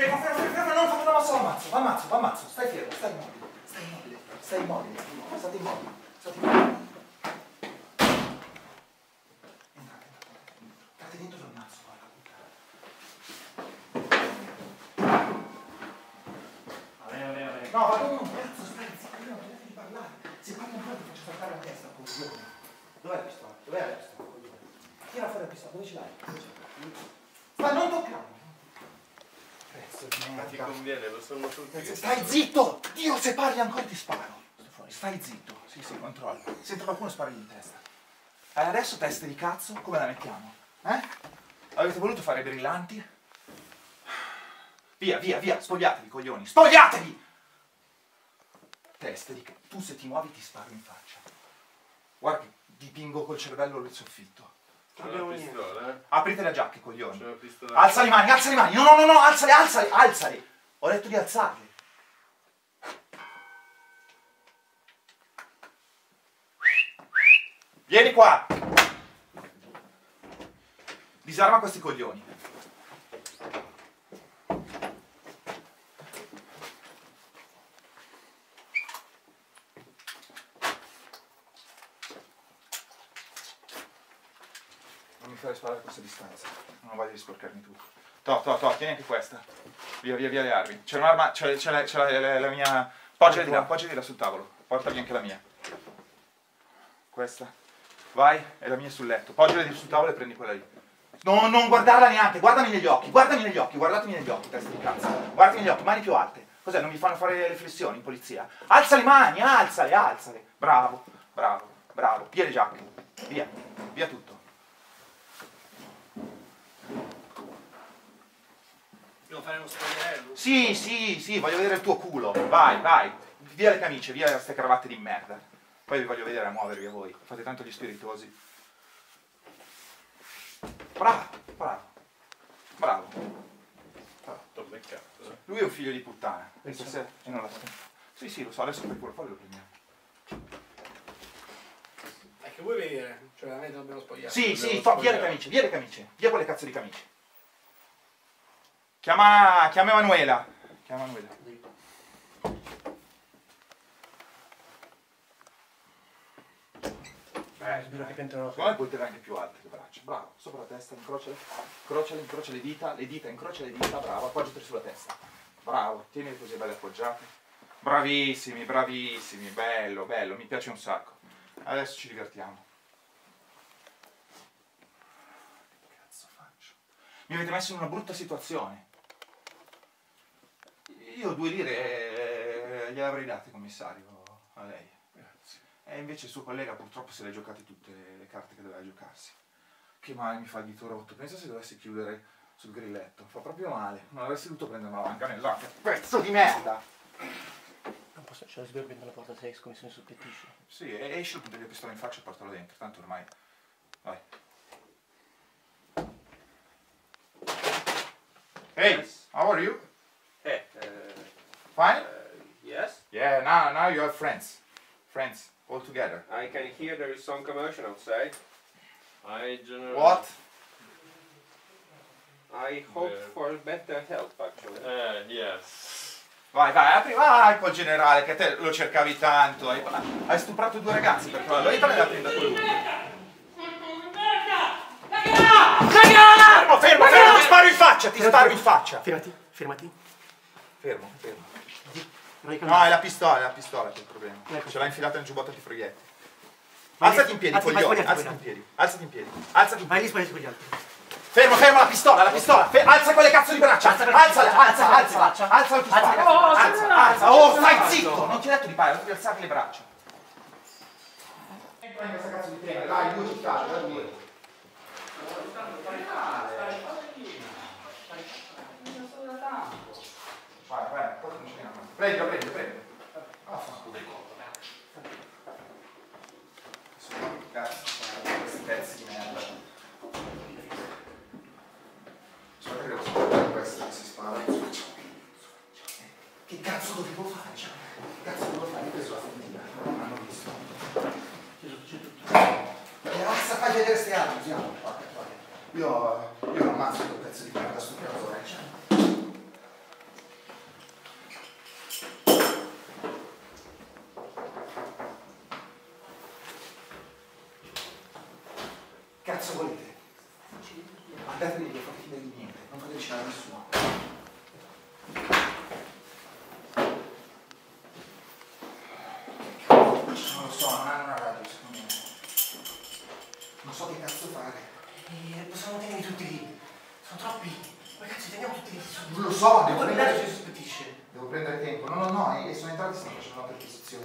Fermo, non fate una mossa, l'ammazzo, stai fermo, stai immobile, state immobili. Entrate dentro e l'ammazzo, guarda. Vabbè. No, ma tu, cazzo, stai zitto, non dovete di parlare. Se parli ancora ti faccio saltare la testa, coglione. Dov'è la pistola? Coglione? Tira fuori la pistola, dove ce l'hai? Ma non toccare! Pezzo di merda. Ma ti conviene, lo sono tutti. Stai zitto! Dio, se parli ancora ti sparo. Stai zitto. Sì, controllo. Sento qualcuno sparare in testa. Adesso teste di cazzo, come la mettiamo? Avete voluto fare brillanti? Via, spogliatevi, coglioni, spogliatevi! Teste di cazzo. Tu se ti muovi ti sparo in faccia. Guarda che dipingo col cervello il soffitto. C'è una pistola, Aprite le giacche, coglioni. C'è una pistola. Alza le mani. No, alzale. Ho detto di alzarle. Vieni qua. Disarma questi coglioni. Non mi fare sparare a questa distanza, non voglio di sporcarmi tutto. Tieni anche questa. Via le armi. C'è un'arma, c'è la mia. Poggiali di là sul tavolo. Portami anche la mia. Questa. Vai, è la mia sul letto. Poggiali di sul tavolo e prendi quella lì. No, non guardarla neanche, guardami negli occhi, guardatemi negli occhi, testa di cazzo. Guardami negli occhi, mani più alte. Cos'è, non mi fanno fare le flessioni in polizia? Alza le mani, alzale. Bravo. Via le giacche. Via tutto. Devo fare uno spogliarello? Sì, voglio vedere il tuo culo. Vai. Via le camicie, via queste cravatte di merda. Poi vi voglio vedere a muovervi a voi. Fate tanto gli spiritosi. Bravo. T'ho beccato. Lui è un figlio di puttana. Sì, lo so, adesso per pure poi lo prendiamo. È che vuoi venire? Cioè, veramente dobbiamo spogliare. Sì, via le camicie. Via quelle cazzo di camicie. Chiama Emanuela. Spero che entrano. Secondo me puoi tenere anche più alte le braccia. Bravo, sopra la testa, incrocia le dita, incrocia le dita, bravo, appoggiati sulla testa. Bravo, tienili così belle appoggiate. Bravissimi, bello, mi piace un sacco. Adesso ci divertiamo. Che cazzo faccio? Mi avete messo in una brutta situazione. Io 2 lire gliele avrei date, commissario, a lei. E invece il suo collega purtroppo se le ha giocate tutte le carte che doveva giocarsi. Che male mi fa il dito rotto. Pensa se dovessi chiudere sul grilletto. Fa proprio male. Non avresti dovuto prendere una manganellata. Pezzo di merda! Non posso lasciare sbirro dalla porta se esco, mi se ne soppettisce. Sì, esci, punti la pistola in faccia e portalo dentro. Tanto ormai... Vai. Hey, how are you? Fine? Yes, Yeah, now you are friends. Friends, all together. I can hear there is some commotion outside. I generally... What? I hope for better help, actually. Yes. Vai, apri, vai col generale, che te lo cercavi tanto. Hai stuprato 2 ragazzi, per quello. Aiutami a prendere quello. Fermo, ti sparo in faccia, Fermati. Fermo. No, No, è la pistola che è il problema. Ce l'ha infilata nel giubbotto antifraghetti. Alzati in piedi, coglione, alzati in piedi. Vai lì, sbagliati con gli altri. Fermo, la pistola. Alza quelle cazzo di braccia. Alza la pistola. Alza. Oh, stai zitto. Non ti ho detto di fare, ho detto di alzare le braccia. Prendi questa cazzo di pena, dai, 2 ci fate, dai 2. Vai, prendi. Questi pezzi di merda. Aspetta che devo sparare questa che si spara. Che cazzo dovevo fare? Ho preso la fondina, non hanno visto. Basta, fai vedere ste armi, usiamo. Io ammazzo quel pezzo di merda sto piazzone. cazzo volete? Andatevene via, fate finta di niente, non fate vicino a nessuno. Non lo so, non hanno una radio secondo me. Non so che cazzo fare. Possiamo tenerli tutti lì. Sono troppi. Ma cazzo, teniamo tutti lì. Non lo so, devo Poi prendere... si sospettisce. Devo prendere tempo. No, e sono entrati e stanno facendo una perquisizione.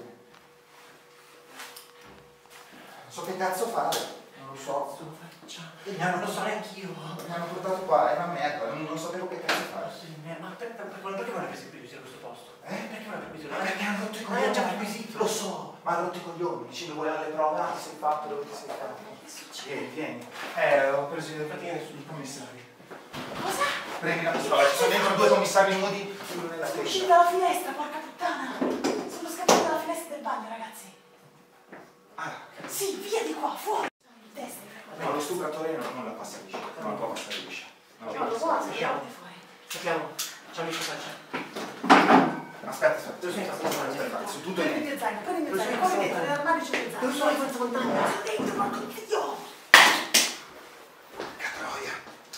Non so che cazzo fare. Non lo so. Non lo so neanch'io. Mi hanno portato qua, è una merda, non sapevo che cazzo fare. Ma perché non hai preso il perquisito a questo posto? Perché non hai perquisito? Ma perché hanno rotto i Ma coglioni? hai già perquisito. Lo so, ma hanno rotto i coglioni, dicendo volevano le prove, ti sei fatto, dove ti sei fatto? Vieni. Ho preso il commissario. Cosa? Prendi la pistola, ci sono dentro due commissari nudi, uno nella Sono usciti testa. dalla finestra, porca puttana! Sono scappati dalla finestra del bagno, ragazzi! Ah, Sì, via di qua, fuori! Il test è no, lo stupratore non la passa liscia, non la può passare liscia. Non la Ma può lo passare so, liscia. andiamo fuori. Sappiamo. C'è amico faccia. Aspetta, su tutto Prendi il niente. mio zaino, prendi il mio zaino, corri dentro, nell'armadio c'è il mio zaino. Dove sono le forze montagne? Sono dentro, porco Dio! Porca troia.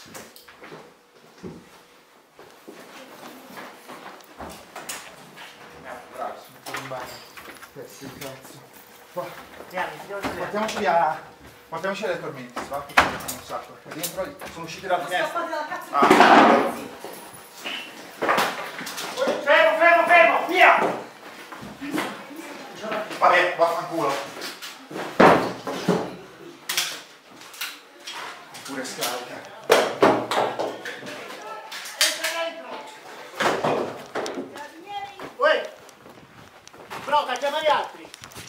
Bravo, sono un po' in bagno. Pezzi di cazzo. Portiamoci le tormenti, va? Che ci mettono un sacco. E dentro sono usciti dalla Sono finestra. scappati dalla cazzo di Fermo, via! Vabbè, vaffanculo. Pure scarica. Uè! Broca, chiama gli altri!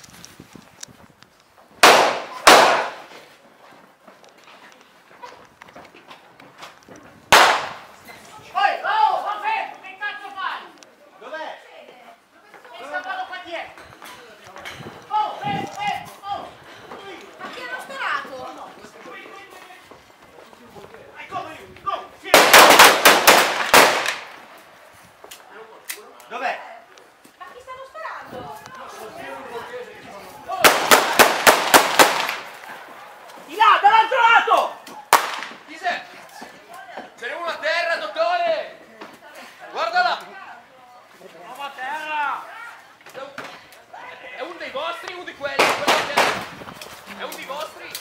Dov'è? Ma chi stanno sparando? Di là, dall'altro lato! Chi sei? Ce n'è uno a terra, dottore! Guardala! Uomo a terra! È uno dei vostri, uno di quelli, quello a terra. È uno dei vostri?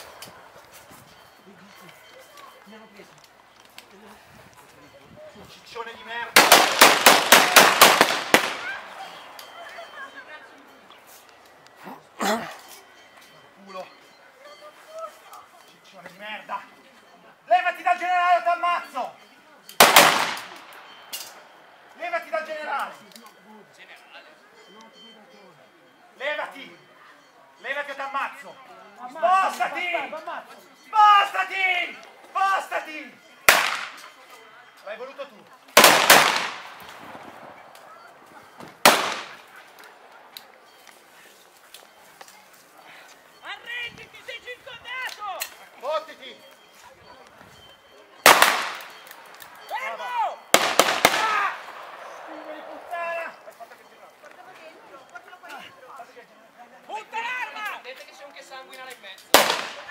Ciccione di merda! Culo! Ciccione di merda! Levati dal generale o t'ammazzo! Levati dal generale! Levati! Levati o t'ammazzo! Spostati! Spostati! Spostati! L'hai voluto tu! Arrenditi, sei circondato! Fottiti! Fermo! Figlio di puttana! Punta l'arma! Vedete che c'è un che sanguina là in mezzo.